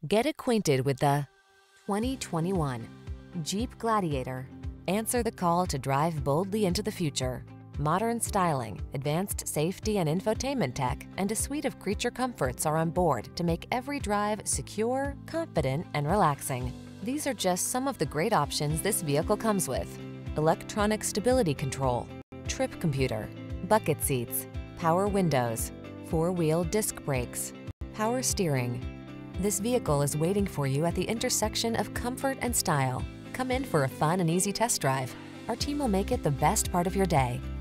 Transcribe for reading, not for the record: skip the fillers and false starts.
Get acquainted with the 2021 Jeep Gladiator. Answer the call to drive boldly into the future. Modern styling, advanced safety and infotainment tech, and a suite of creature comforts are on board to make every drive secure, confident, and relaxing. These are just some of the great options this vehicle comes with: electronic stability control, trip computer, bucket seats, power windows, four-wheel disc brakes, power steering. This vehicle is waiting for you at the intersection of comfort and style. Come in for a fun and easy test drive. Our team will make it the best part of your day.